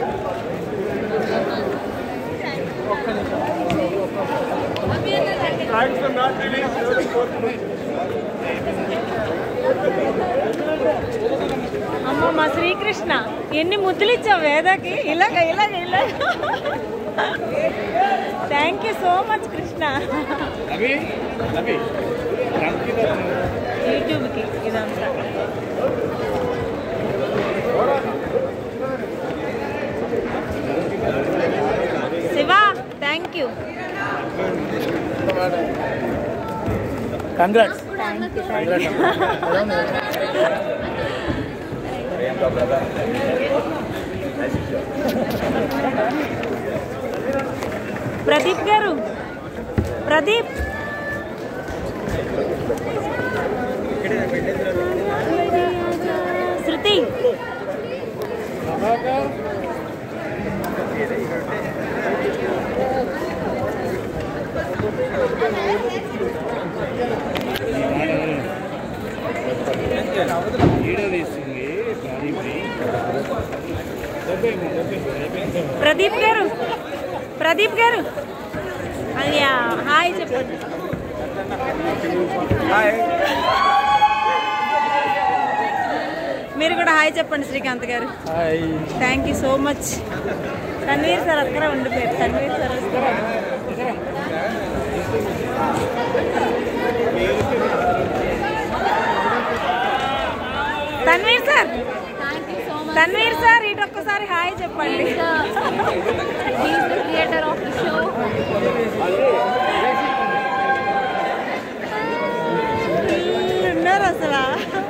అమ్మ మా శ్రీకృష్ణ ఎన్ని ముద్దులు ఇచ్చావు వేదకి ఇలాగ ఇలాగ ఇలాగ thank you so much Krishna యూట్యూబ్కి ఇదంతా Shiva thank you congrats Pradeep garu Pradeep శృతి ప్రదీప్ గారు అయ్యా హాయ్ చెప్పండి మీరు కూడా హాయ్ చెప్పండి Srikanth garu thank you so much Tanveer sir అక్కడ ఉండిపోయారు తన్వీర్ సార్ వస్తారు తన్వీర్ సార్ ఇటు ఒక్కసారి హాయ్ చెప్పండి క్రియేటర్ ఆఫ్ ది షో ఉన్నారు అసలు